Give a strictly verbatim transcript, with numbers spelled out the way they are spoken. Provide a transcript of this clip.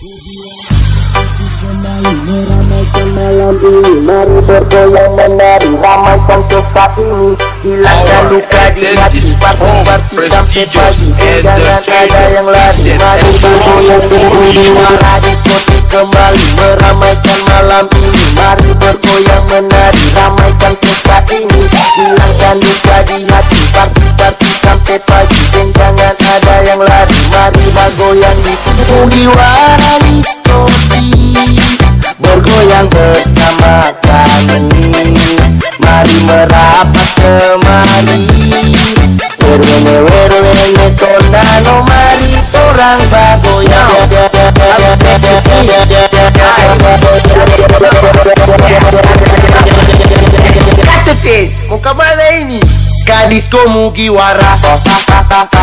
Kembali meramaikan malam ini, mari bergoyang menari, ramaikan pesta ini, hilangkan luka di hati, party-party sampai pagi, jangan ada yang lari, mari bergoyang bergoyang diskotik kembali, meramaikan malam ini, mari bergoyang menari, ramaikan pesta ini, hilangkan luka di hati, party-party sampai pagi, jangan ada yang lari, mari bergoyang di Mugiwara Diskotik, bergoyang bersama kami, mari merapat kemari, werwene werwene tonano, mari torang bergoyang. Kata tes, mau kemana ini? Ke disko Mugiwara.